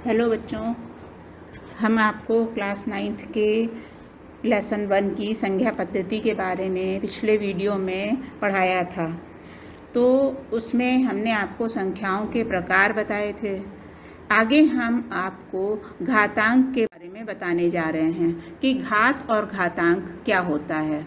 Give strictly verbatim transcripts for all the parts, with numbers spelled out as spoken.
Hello बच्चों, हम आपको क्लास नाइन्थ के लेसन वन की संख्या पद्धति के बारे में पिछले वीडियो में पढ़ाया था। तो उसमें हमने आपको संख्याओं के प्रकार बताए थे। आगे हम आपको घातांक के बारे में बताने जा रहे हैं कि घात और घातांक क्या होता है।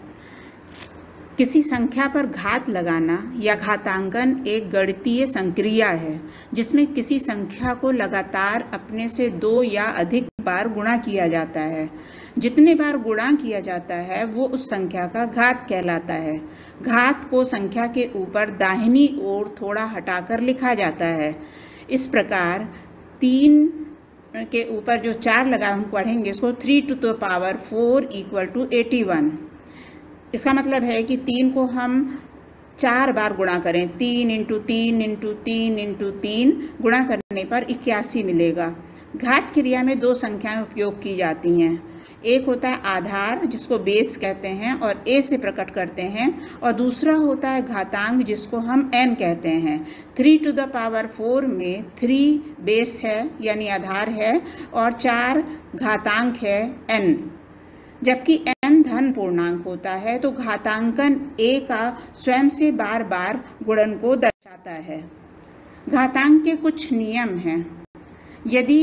किसी संख्या पर घात लगाना या घातांकन एक गणितीय संक्रिया है जिसमें किसी संख्या को लगातार अपने से दो या अधिक बार गुणा किया जाता है। जितने बार गुणा किया जाता है वो उस संख्या का घात कहलाता है। घात को संख्या के ऊपर दाहिनी ओर थोड़ा हटाकर लिखा जाता है। इस प्रकार तीन के ऊपर जो चार लगा हम पढ़ेंगे इसको three to the power four equal to eighty one. इसका मतलब है कि तीन को हम चार बार गुणा करें, तीन इंटू तीन इंटू तीन इंटू तीन गुणा करने पर इक्यासी मिलेगा। घात क्रिया में दो संख्याएं उपयोग की जाती हैं। एक होता है आधार जिसको बेस कहते हैं और ए से प्रकट करते हैं, और दूसरा होता है घातांक जिसको हम एन कहते हैं। Three to the power four में थ्री बेस है यानी आधार है और चार घातांक है एन। जबकि n धन पूर्णांक होता है तो घातांकन a का स्वयं से बार बार गुणन को दर्शाता है। घातांक के कुछ नियम हैं। यदि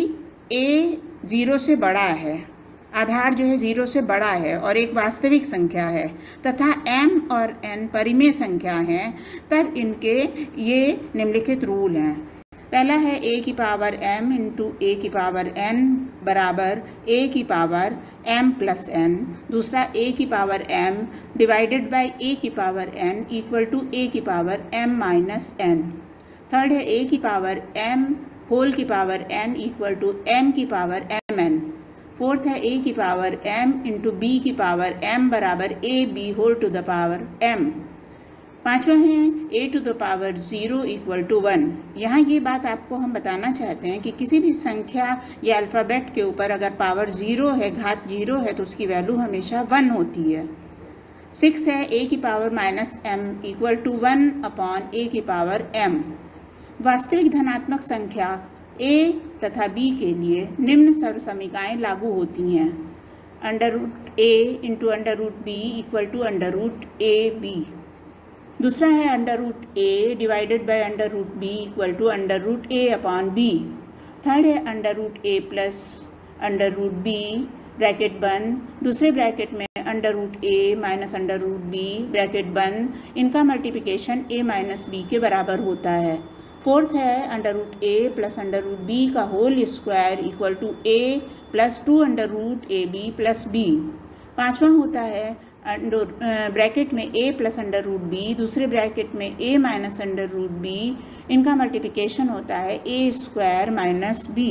a जीरो से बड़ा है, आधार जो है जीरो से बड़ा है और एक वास्तविक संख्या है तथा m और n परिमेय संख्या हैं, तब इनके ये निम्नलिखित रूल हैं। पहला है a की पावर m इंटू ए की पावर n बराबर a की पावर m प्लस n। दूसरा a की power m divided by a की power n equal to a की power m minus n। Third है a की पावर m होल की power n equal to m की पावर mn। फोर्थ है a की पावर m इंटू b की power m बराबर a b whole to the power m। पांचवा है a to the power zero equal to one. यहाँ ये बात आपको हम बताना चाहते हैं कि किसी भी संख्या या अल्फ़ाबेट के ऊपर अगर पावर ज़ीरो है, घात जीरो है, तो उसकी वैल्यू हमेशा वन होती है। सिक्स है a की power minus m equal to one upon a की पावर m। वास्तविक धनात्मक संख्या a तथा b के लिए निम्न सर्वसमीकाएँ लागू होती हैं। Under root a into under root b equal to under root a b. दूसरा है under root a divided by under root b equal to under root a upon b. Third है under root a plus under root b bracket बंद, दूसरे bracket में under root a minus under root b bracket बंद। इनका multiplication ए minus B के बराबर होता है। फोर्थ है under root a plus under root b का whole square equal to a plus two under root a b plus b. पाँचवा होता है अंडर ब्रैकेट में a plus under root b, दूसरे ब्रैकेट में a minus under root b. इनका multiplication होता है a स्क्वायर माइनस बी।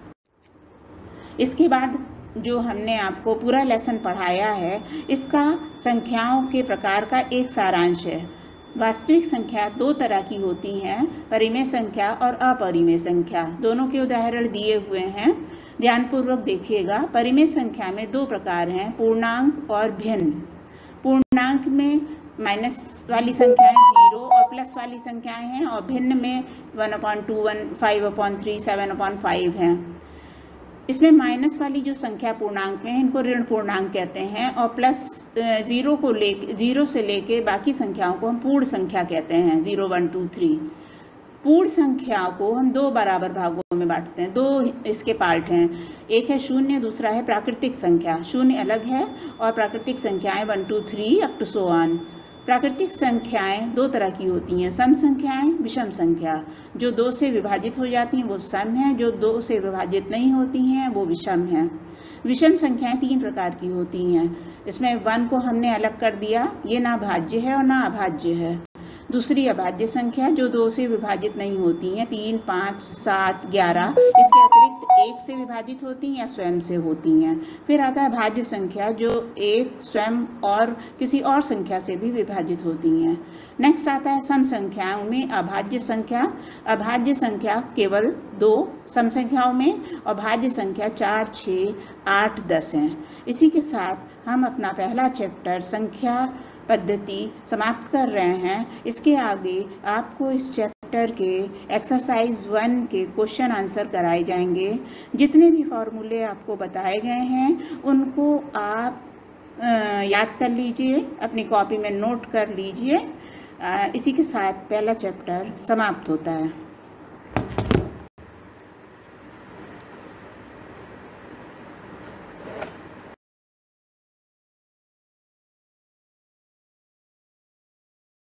इसके बाद जो हमने आपको पूरा लेसन पढ़ाया है इसका संख्याओं के प्रकार का एक सारांश है। वास्तविक संख्या दो तरह की होती हैं, परिमेय संख्या और अपरिमेय संख्या। दोनों के उदाहरण दिए हुए हैं, ध्यानपूर्वक देखिएगा। परिमेय संख्या में दो प्रकार हैं, पूर्णांक और भिन्न। पूर्णांक में माइनस वाली संख्याएं जीरो और प्लस वाली संख्याएं हैं, और भिन्न में one upon two one five upon three seven upon five हैं। इसमें माइनस वाली जो संख्या पूर्णांक में है इनको ऋण पूर्णांक कहते हैं, और प्लस जीरो को ले जीरो से लेके बाकी संख्याओं को हम पूर्ण संख्या कहते हैं, जीरो वन टू थ्री। पूर्ण संख्याओं को हम दो बराबर भागों में बांटते हैं। दो इसके पार्ट हैं, एक है शून्य, दूसरा है प्राकृतिक संख्या। शून्य अलग है और प्राकृतिक संख्याएं one two three up to so on. प्राकृतिक संख्याएं दो तरह की होती हैं, सम संख्याएं, विषम संख्या। जो दो से विभाजित हो जाती हैं वो सम है, जो दो से विभाजित नहीं होती हैं वो विषम है। विषम संख्याएं तीन प्रकार की होती हैं। इसमें वन को हमने अलग कर दिया, ये ना भाज्य है और ना अभाज्य है। दूसरी अभाज्य संख्या जो दो से विभाजित नहीं होती हैं, तीन, पाँच, सात, ग्यारह। इसके अतिरिक्त एक से विभाजित होती हैं या स्वयं से होती हैं। फिर आता है भाज्य संख्या जो एक, स्वयं और किसी और संख्या से भी विभाजित होती हैं। नेक्स्ट आता है सम संख्याओं में अभाज्य संख्या। अभाज्य संख्या केवल दो सम संख्याओं में, और भाज्य संख्या चार, छः, आठ, दस हैं। इसी के साथ हम अपना पहला चैप्टर संख्या पद्धति समाप्त कर रहे हैं। इसके आगे आपको इस चैप्टर चैप्टर के एक्सरसाइज वन के क्वेश्चन आंसर कराए जाएंगे। जितने भी फॉर्मूले आपको बताए गए हैं उनको आप याद कर लीजिए, अपनी कॉपी में नोट कर लीजिए। इसी के साथ पहला चैप्टर समाप्त होता है।